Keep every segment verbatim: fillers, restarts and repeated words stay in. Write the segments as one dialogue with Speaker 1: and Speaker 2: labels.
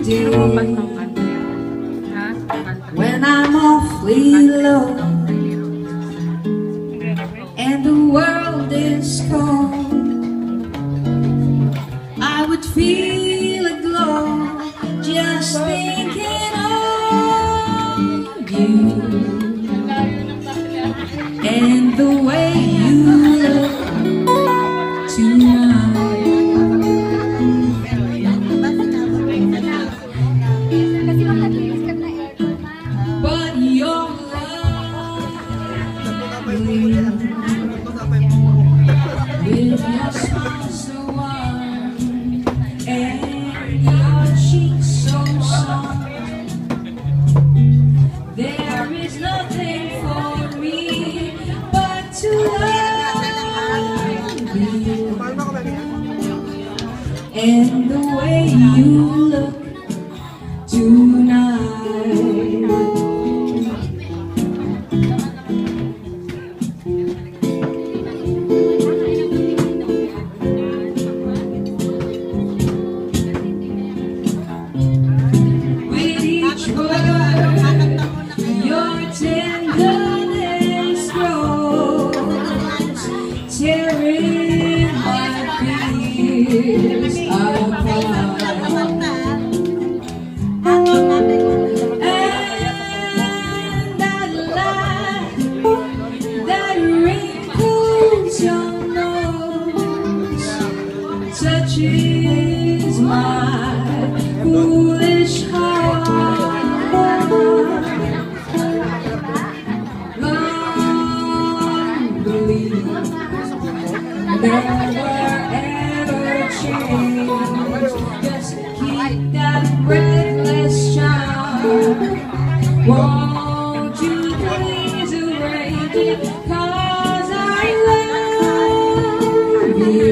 Speaker 1: day when I'm awfully low and the world is cold, I would feel a glow just thinking of you and the way you look tonight. But you're lovely with your smile so warm and your cheeks so soft. There is nothing for me but to love you and the way you look tonight. With each word, your tenderness grows, tearing my fears apart. And that light that wrinkles your nose touches my foolish heart. Long believe never ever change. Just keep that breathless charm. Won't you please arrange it? 'Cause I love you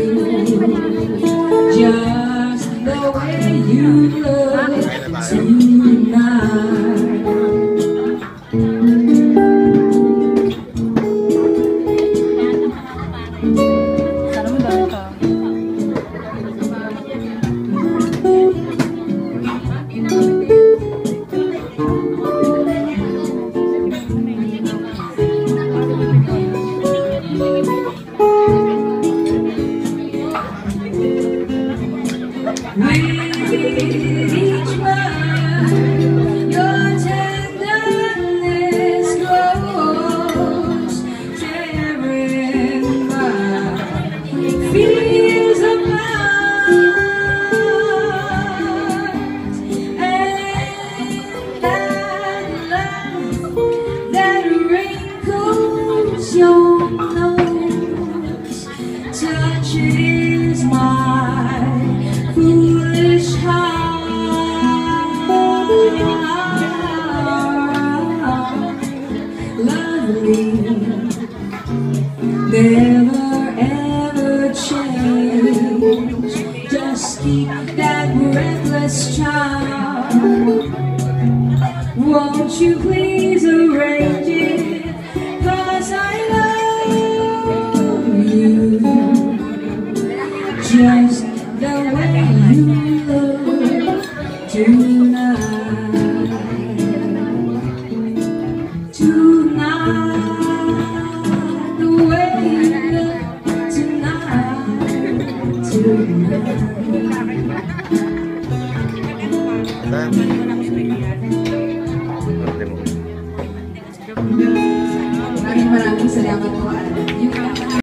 Speaker 1: just the way you look tonight. With each word, your tenderness grows, tearing my fears apart. And that love that wrinkles your nose touches my foolish heart. Lovely, never ever change. Just keep that breathless charm. Won't you please arrange it? 'Cause I love you just the way you look tonight. Tonight, the way you look tonight. Tonight. Maraming maraming salamat po.